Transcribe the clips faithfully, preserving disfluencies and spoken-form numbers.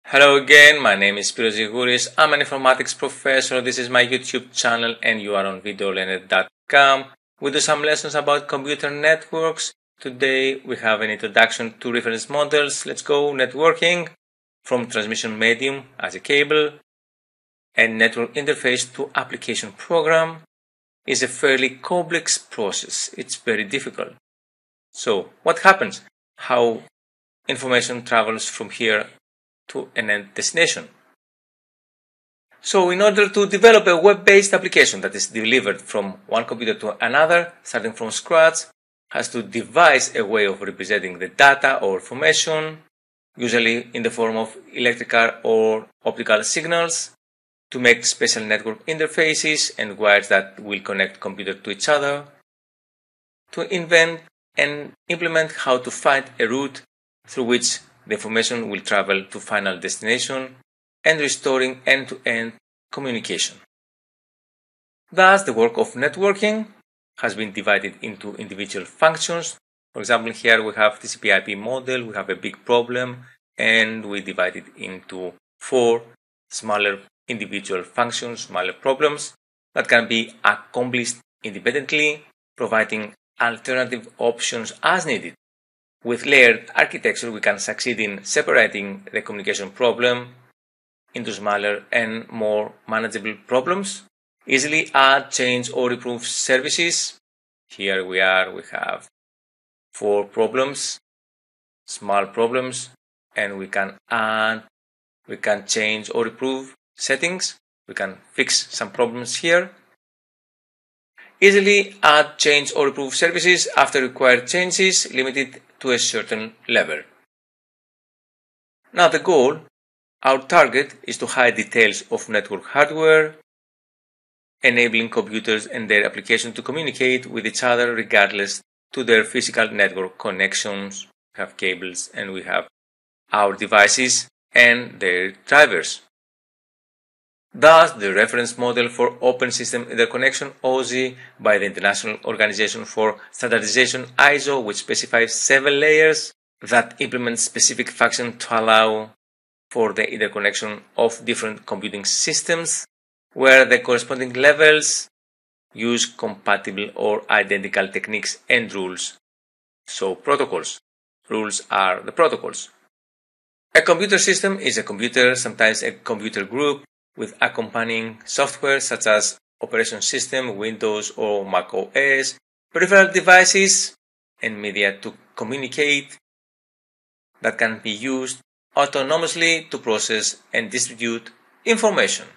Hello again, my name is Spiros Zigouris. I'm an informatics professor. This is my YouTube channel and you are on video learner dot com. We do some lessons about computer networks. Today we have an introduction to reference models. Let's go. Networking from transmission medium as a cable and network interface to application program is a fairly complex process. It's very difficult. So what happens? How information travels from here to an end destination. So in order to develop a web-based application that is delivered from one computer to another, starting from scratch, has to devise a way of representing the data or information, usually in the form of electrical or optical signals, to make special network interfaces and wires that will connect computers to each other, to invent and implement how to find a route through which the information will travel to final destination and restoring end-to-end communication. Thus, the work of networking has been divided into individual functions. For example, here we have T C P I P model, we have a big problem, and we divide it into four smaller individual functions, smaller problems that can be accomplished independently, providing alternative options as needed. With layered architecture, we can succeed in separating the communication problem into smaller and more manageable problems, easily add, change, or improve services. Here we are, we have four problems, small problems, and we can add, we can change or improve settings. We can fix some problems here. Easily add, change, or improve services after required changes, limited to a certain level. Now the goal, our target, is to hide details of network hardware, enabling computers and their applications to communicate with each other regardless to their physical network connections. We have cables and we have our devices and their drivers. Thus, the reference model for Open System Interconnection O S I by the International Organization for Standardization I S O, which specifies seven layers that implement specific functions to allow for the interconnection of different computing systems, where the corresponding levels use compatible or identical techniques and rules. So protocols. Rules are the protocols. A computer system is a computer, sometimes a computer group, with accompanying software such as operating system, Windows or Mac O S, peripheral devices, and media to communicate that can be used autonomously to process and distribute information.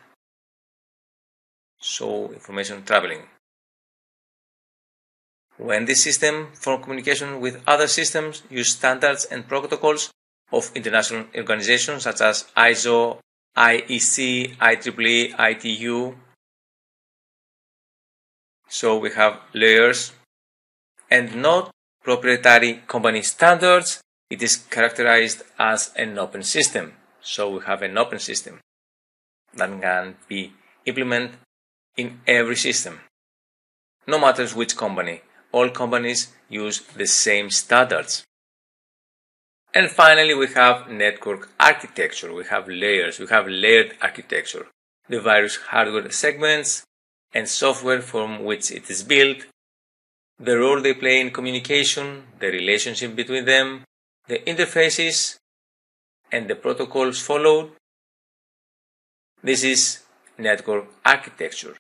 So, information traveling. When this system for communication with other systems use standards and protocols of international organizations such as I S O, I E C, I triple E, I T U. So we have layers and not proprietary company standards. It is characterized as an open system. So we have an open system that can be implemented in every system. No matter which company, all companies use the same standards. And finally, we have network architecture. We have layers. We have layered architecture. The various hardware segments and software from which it is built, the role they play in communication, the relationship between them, the interfaces, and the protocols followed. This is network architecture.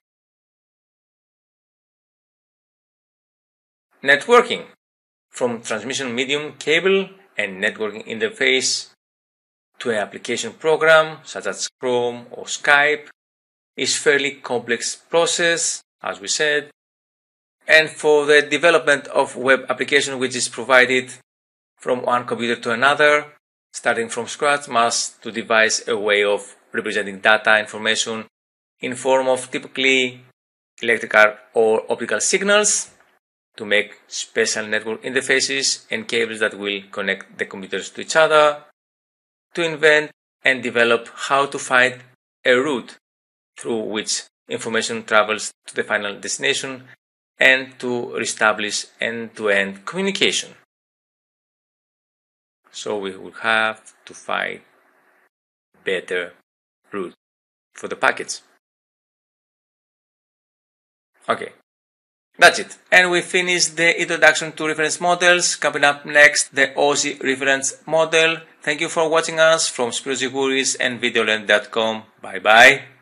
Networking from transmission medium cable and networking interface to an application program such as Chrome or Skype is fairly complex process, as we said, and for the development of web application which is provided from one computer to another, starting from scratch, must to devise a way of representing data information in form of typically electrical or optical signals, to make special network interfaces and cables that will connect the computers to each other, to invent and develop how to find a route through which information travels to the final destination, and to establish end-to-end communication. So we will have to find better route for the packets. Okay, that's it. And we finished the introduction to reference models. Coming up next, the O S I reference model. Thank you for watching us from Spiros Zigouris and videolearn dot com. Bye bye.